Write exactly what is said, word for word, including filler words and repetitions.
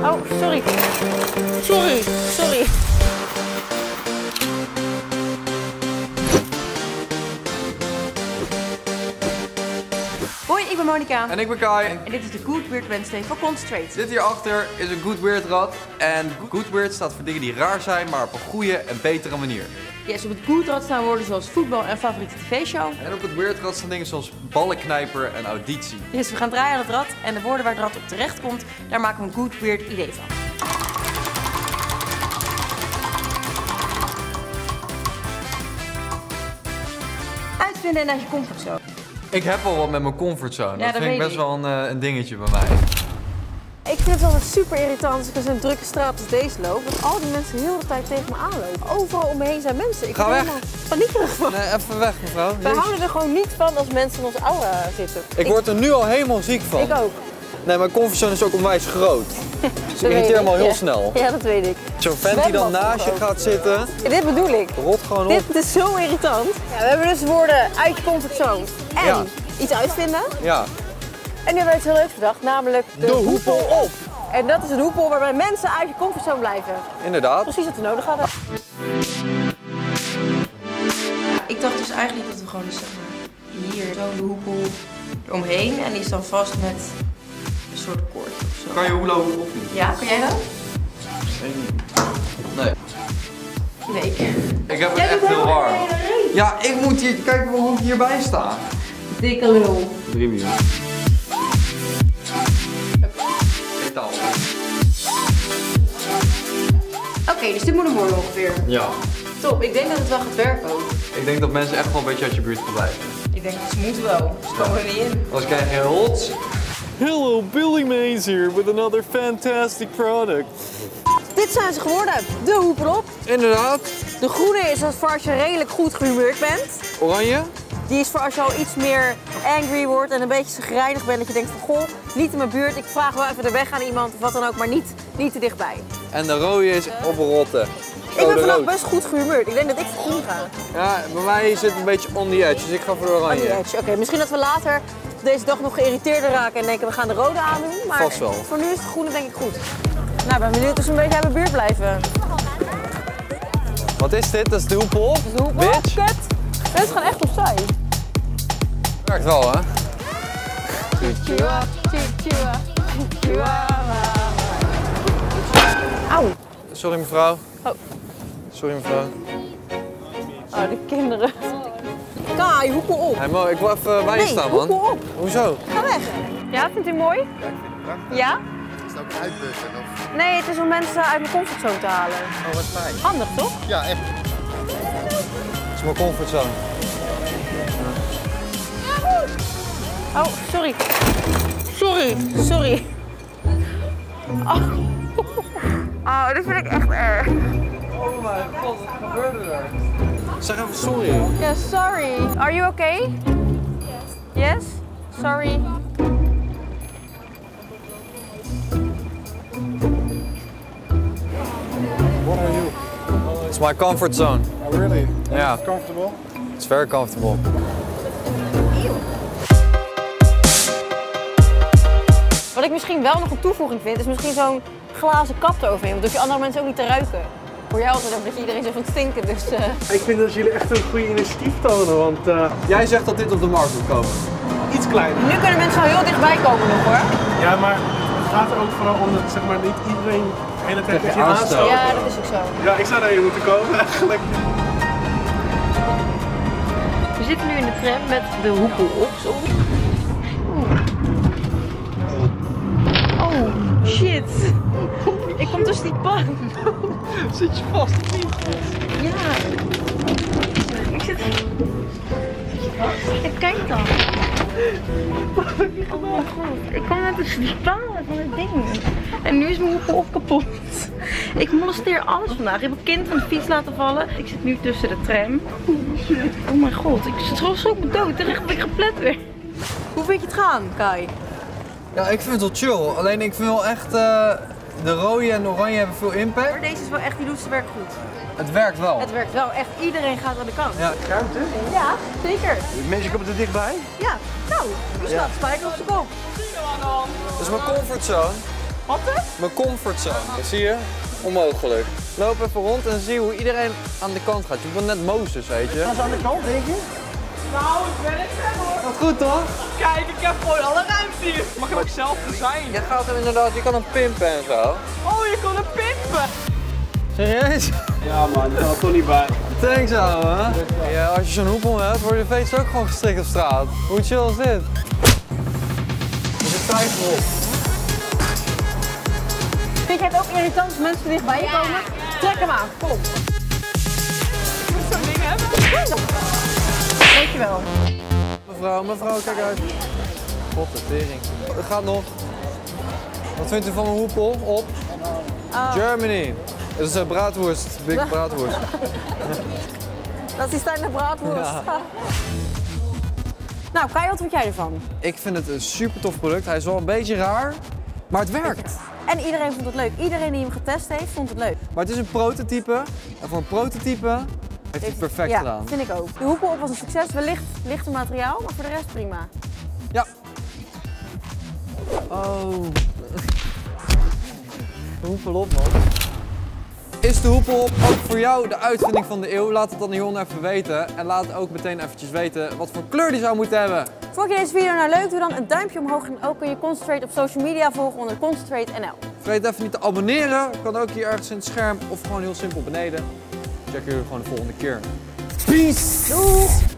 Oh, sorry. Sorry, sorry. Hoi, ik ben Monica. En ik ben Kai. En dit is de Good Weird Wednesday van Concentrate. Dit hierachter is een Good Weird rad. En Good Weird staat voor dingen die raar zijn, maar op een goede en betere manier. Yes, op het Good rad staan woorden zoals voetbal en favoriete tv-show. En op het Weird rad staan dingen zoals ballenknijper en auditie. Yes, we gaan draaien aan het rad en de woorden waar het rad op terecht komt, daar maken we een Good Weird idee van. Uitvinden en uit je comfortzone. Ik heb al wat met mijn comfortzone. Ja, dat dat vind ik weet best ik. wel een, uh, een dingetje bij mij. Ik vind het altijd super irritant als ik in zo'n drukke straat als deze loop. Dat al die mensen heel de tijd tegen me aanlopen. Overal om me heen zijn mensen. Ik Ga ben weg. helemaal paniekerig van. Nee, even weg mevrouw. We houden er gewoon niet van als mensen in onze aura zitten. Ik word er nu al helemaal ziek van. Ik ook. Nee, mijn comfortzone is ook onwijs groot. Dus ik irriteer me al heel ja. snel. Ja, dat weet ik. Zo'n vent die dan Zwembad naast je ook. gaat zitten, Ja, dit bedoel ik. rot gewoon op. Dit is zo irritant. Ja, we hebben dus woorden uit je comfortzone en Ja. iets uitvinden. Ja. En nu hebben we iets heel leuks bedacht, namelijk de, De hoepel op. En dat is een hoepel waarbij mensen uit je comfortzone blijven. Inderdaad. Precies wat we nodig hadden. Ik dacht dus eigenlijk dat we gewoon dus, zeg maar, hier zo de hoepel eromheen en die is dan vast met een soort koord of zo. Kan je hula hoop of niet? Ja, kan jij dat? Nee. Nee. Ik heb het echt heel warm. Ja, ik moet hier, kijk hoe ik hierbij sta. Dikke lul. Drie miljoen. Metaal. Oké, dus dit moet hem worden ongeveer. Ja. Top, ik denk dat het wel gaat werken ook. Ik denk dat mensen echt wel een beetje uit je buurt gaan blijven. Ik denk dat ze moeten wel, ze komen er niet in. Anders krijg je hots. Hello, Billy Mays here with another fantastic product. Dit zijn ze geworden. De hoepel op. Inderdaad. De groene is als voor als je redelijk goed gehumeurd bent. Oranje. Die is voor als je al iets meer angry wordt en een beetje chagrijnig bent. Dat je denkt van, goh, niet in mijn buurt. Ik vraag wel even de weg aan iemand of wat dan ook, maar niet, niet te dichtbij. En de rode is oprotten. Ik ben Code vandaag rood. best goed gehumeurd. Ik denk dat ik voor groen ga. Ja, bij mij zit het een beetje on the edge, dus ik ga voor de On oranje. the edge. Oké, misschien dat we later deze dag nog geïrriteerder raken en denken we gaan de rode aandoen. Maar Vast wel. voor nu is de groene denk ik goed. Nou, ik ben benieuwd of ze een beetje uit mijn buurt blijven. Wat is dit? Dat is de hoepel. Dus de hoepel, Bitch. kut. Mensen gaan echt opzij. Werkt wel, hè? Auw. Sorry mevrouw. Oh. Sorry mevrouw. Oh, de kinderen. Kai, hoepel op. Hey Mo, ik wil even bij je Nee, staan, man. hoepel op. Hoezo? Ga weg. Ja, vindt u mooi? Ja? Is het ook een uitbussen? Of? Nee, het is om mensen uit mijn comfortzone te halen. Oh, wat fijn. Handig, toch? Ja, echt. Dat is mijn comfortzone. Oh, sorry. Sorry. Sorry. Oh. Oh, dit vind ik echt erg. Oh mijn god, wat gebeurde er? Zeg even sorry. Yeah, sorry. Are you okay? Yes. Yes? Sorry. What are you? It's my comfort zone. Oh, really? Yeah. Comfortable? It's very comfortable. Wat ik misschien wel nog een toevoeging vind, is misschien zo'n glazen kap eroverheen. Want dan hoef je andere mensen ook niet te ruiken. Voor jou altijd ook dat je iedereen zo van het stinken, dus... Uh... Ik vind dat jullie echt een goede initiatief tonen, want uh, Jij zegt dat dit op de markt moet komen. iets kleiner. Nu kunnen mensen al heel dichtbij komen nog, hoor. Ja, maar het gaat er ook vooral om dat zeg maar, niet iedereen de hele tijd met je aanstoot. aanstoot. Ja, dat is ook zo. Ja, ik zou naar je moeten komen eigenlijk. We zitten nu in de tram met de hoepel op. Zo. Oh, shit. Ik kom tussen die pan. Zit je vast of niet? Ja. Ik zit... Zit je vast? Ja, kijk dan. Oh mijn god. Ik kwam net tussen die palen van het ding. En nu is mijn hoepel op kapot. Ik molesteer alles vandaag. Ik heb een kind van de fiets laten vallen. Ik zit nu tussen de tram. Oh mijn god. Ik schrok zo op mijn dood. Terecht dat ik geplet werd. Hoe vind je het gaan, Kai? Ja, ik vind het wel chill. Alleen ik vind wel echt, uh, de rode en de oranje hebben veel impact. Maar deze is wel echt, die doet zijn werk goed. Het werkt wel. Het werkt wel echt, iedereen gaat aan de kant. Ja. Ruimte? Ja, zeker. Mensen komen er dichtbij. Ja, nou, je slaat spijker op zijn kop. Dat is mijn comfortzone. Wat is? Mijn comfortzone. Zie je? Onmogelijk. Loop even rond en zie hoe iedereen aan de kant gaat. Je bent net Mozes, weet je. Gaan ze aan de kant, denk je? Nou, ik ben het zeg hoor. Wat goed toch? Kijk, ik heb gewoon alle ruimte hier. Mag ik ook zelf zijn? Je gaat hem inderdaad, je kan hem pimpen en zo. Oh, je kon hem pimpen. Serieus? Ja man, ik kan er toch niet bij. Thanks ouwe. Ja, als je zo'n hoepel hebt, worden je veters ook gewoon gestrikt op straat. Hoe chill is dit? Er zit twijfel op. Vind jij het ook irritant als mensen dichtbij je komen? Trek hem aan, kom. Ik moet zo'n ding hebben. Dankjewel. Mevrouw, mevrouw, kijk uit. God, de tering. Het gaat nog. Wat vindt u van mijn hoepel? Op. Oh. Germany. Het is een braadworst. Big braadworst. Dat is die stijl naar braadworst. Ja. Nou, Kai, wat vind jij ervan? Ik vind het een super tof product. Hij is wel een beetje raar, maar het werkt. En iedereen vond het leuk. Iedereen die hem getest heeft, vond het leuk. Maar het is een prototype. En voor een prototype heeft hij het perfect ja, gedaan. vind ik ook. De hoepel op was een succes. Wellicht lichter materiaal, maar voor de rest prima. Ja. Oh. De hoepel op, man. Is de hoepel op ook voor jou de uitvinding van de eeuw? Laat het dan hieronder even weten. En laat ook meteen eventjes weten wat voor kleur die zou moeten hebben. Vond je deze video nou leuk? Doe dan een duimpje omhoog en ook kun je Concentrate op social media volgen onder Concentrate N L. Vergeet even niet te abonneren. Kan ook hier ergens in het scherm of gewoon heel simpel beneden. Check jullie gewoon de volgende keer. Peace! Doei!